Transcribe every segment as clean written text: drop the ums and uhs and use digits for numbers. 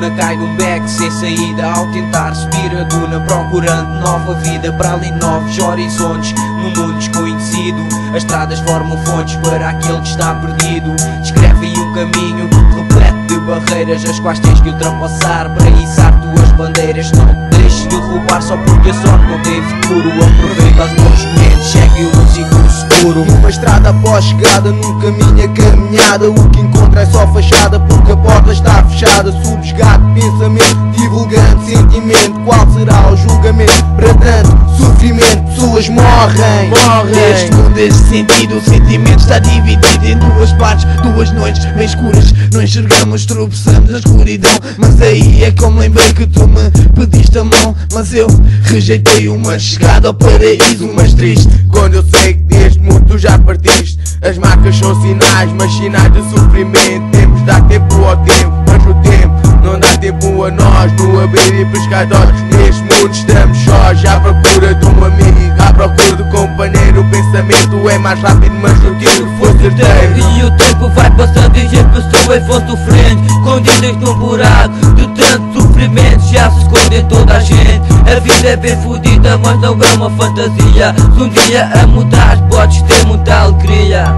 duna, cai num beco sem saída. Ao tentar subir a duna, procurando nova vida, para além de novos horizontes, num mundo desconhecido. As estradas formam fontes para aquele que está perdido. Descrevem um caminho repleto de barreiras, as quais tens que ultrapassar para içar tuas bandeiras. Não te deixes derrubar só porque a sorte não tem futuro. Aproveita os bons momentos, segue o seguro seguro. Numa estrada após chegada, num caminho a caminhada, o que encontra é só fachada, porque a porta está fechada. Subjugado pensamento, divulgando sentimento. Qual será o julgamento para tanto sofrimento? Pessoas morrem. Neste mundo, este sentido, o sentimento está dividido em duas partes, duas noites bem escuras. Não enxergamos, tropeçamos na escuridão. Mas aí é como lembrei que tu me pediste a mão, mas eu rejeitei uma chegada ao paraíso. Mas triste quando eu sei que deste mundo tu já partiste. As marcas são sinais, mas sinais de sofrimento. Temos de dar tempo ao tempo, mas o tempo não dá tempo a nós. No abrir e pescar de olhos, neste mundo estamos sós, à procura de um amigo, à procura de companheiro. O pensamento é mais rápido, mas o tiro foi certeiro. E o tempo vai passando e as pessoas vão sofrendo, escondidas num buraco de tanto sofrimento. Já se esconde toda a gente. A vida é bem fodida, mas não é uma fantasia. Se um dia a mudares, podes ter muita alegria.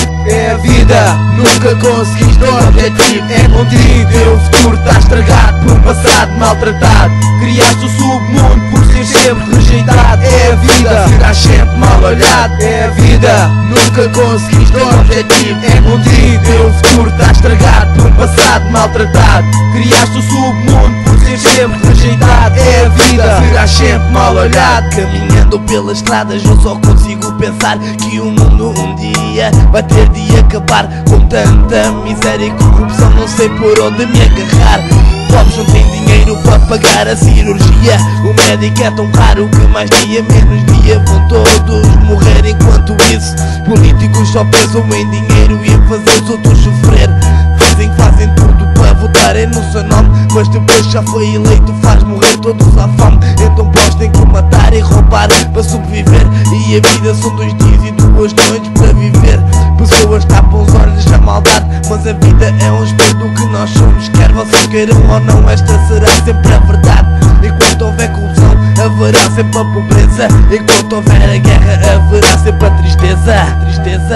É a vida, nunca conseguiste o objetivo. É contigo, teu futuro está estragado por um passado maltratado. Criaste o submundo por ser sempre rejeitado. É a vida, serás sempre mal olhado. É a vida, nunca conseguiste o objetivo. É contigo, teu futuro está estragado por um passado maltratado. Criaste o submundo por ser sempre rejeitado. É a vida, serás sempre mal olhado. Caminhando pelas estradas eu só consigo pensar que o mundo um dia vai ter de acabar. Com tanta miséria e corrupção não sei por onde me agarrar. Pobres não têm dinheiro para pagar a cirurgia. O médico é tão raro que mais dia menos dia vão todos morrer. Enquanto isso, políticos só pensam em dinheiro e em fazer os outros sofrer. Dizem que fazem tudo para votarem no seu nome, mas depois já foi eleito faz morrer todos à fome. Então pós tem que matar e roubar para sobreviver. E a vida são 2 dias e 2 noites para viver. Pessoas tapam os olhos à maldade, mas a vida é um espelho do que nós somos. Quer vocês queiram ou não, esta será sempre a verdade. Enquanto houver corrupção, haverá sempre a pobreza. Enquanto houver a guerra, haverá sempre a tristeza.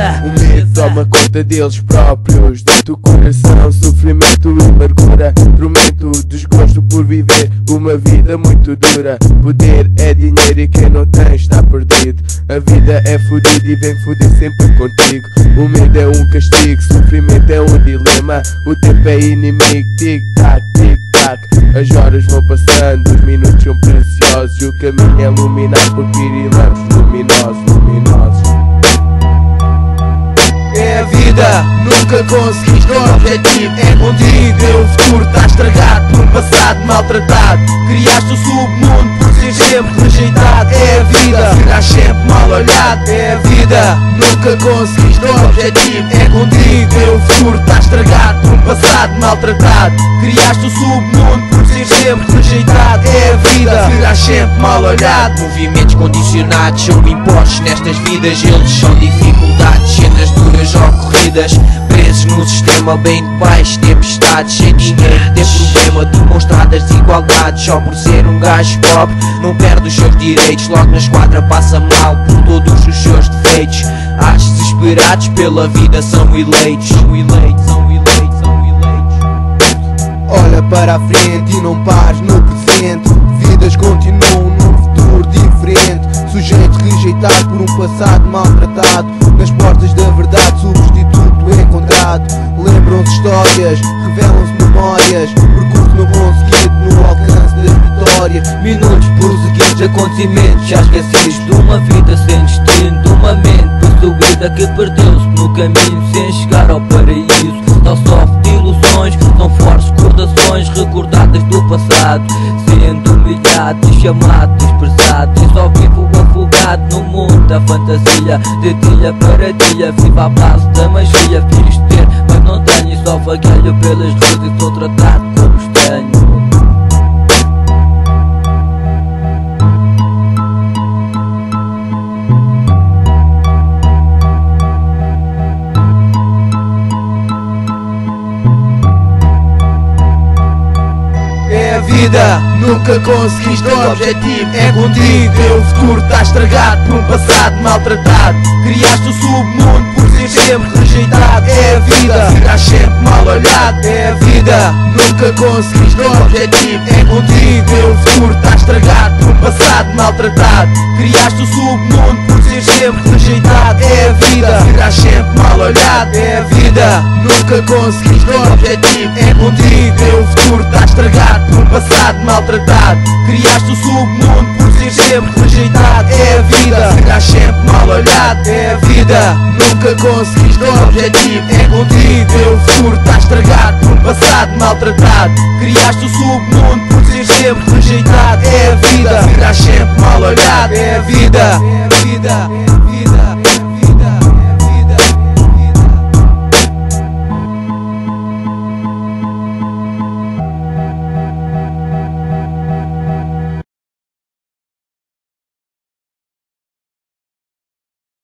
O medo toma conta deles próprios, do teu coração, sofrimento e amargura, tormento, desgosto por viver uma vida muito dura. Poder é dinheiro e quem não tem está perdido. A vida é fodida e vem foder sempre contigo. O medo é um castigo, sofrimento é um dilema. O tempo é inimigo, tic-tac, tic-tac. As horas vão passando, os minutos são preciosos. E o caminho é iluminado por pirilampos luminosos. É a vida, nunca conseguiste o objetivo. É contigo, teu futuro está estragado por um passado maltratado. Criaste o submundo por ser sempre rejeitado. É a vida, serás sempre mal olhado. É a vida, nunca conseguiste o objetivo. É contigo, teu futuro está estragado por um passado maltratado. Criaste o submundo por ser sempre rejeitado. É a vida, serás sempre mal olhado. Movimentos condicionados são impostos nestas vidas. Eles são dificuldades, cenas duras ocorridas. Presos no sistema bem de baixo, tempestades. Sem dinheiro, tem problema, demonstradas desigualdades. Só por ser um gajo pobre, não perde os seus direitos. Logo na esquadra passa mal por todos os seus defeitos. As desesperados pela vida são eleitos. Olha para a frente e não pares no presente. Vidas continuam num futuro diferente. Sujeito rejeitado por um passado maltratado. Nas portas da verdade, substituto encontrado. Lembram-se histórias, revelam-se memórias. Percurso não conseguido no alcance da vitória. Minutos prosseguidos, Acontecimentos já esquecidos de uma vida sem destino, de uma mente possuída que perdeu-se no caminho sem chegar ao paraíso. Não sofre de ilusões, são fortes recordações recordadas do passado. Sendo humilhado e chamado, desprezado, e só vivo afogado no mundo da fantasia. De dia para dia, vivo à base da magia. Fiz ter, mas não tenho, e só vagueio pelas ruas e sou tratado como estranho. a vida. Nunca conseguiste o objetivo, é contigo. Teu futuro está estragado por um passado maltratado. Criaste o submundo por ser sempre rejeitado. É a vida, serás sempre mal olhado. É a vida, nunca conseguiste o objetivo, é contigo. Teu futuro está estragado por um passado maltratado. Criaste o submundo por ser sempre rejeitado. É a vida, serás sempre mal olhado. É a vida, nunca conseguiste o objetivo, é contigo. Teu futuro está estragado por um passado maltratado. Criaste o submundo por ser sempre rejeitado. É a vida, serás sempre mal olhado. É a vida, nunca conseguiste o objetivo, é contigo. Teu futuro está estragado por um passado maltratado. Criaste o submundo por ser sempre rejeitado. É a vida, serás sempre mal olhado. É a vida, é a vida.